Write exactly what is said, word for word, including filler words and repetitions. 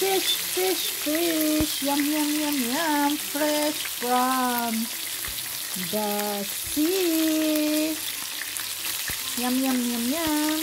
Fish, fish, fish, yum, yum, yum, yum, fresh from the sea. Yum, yum, yum, yum.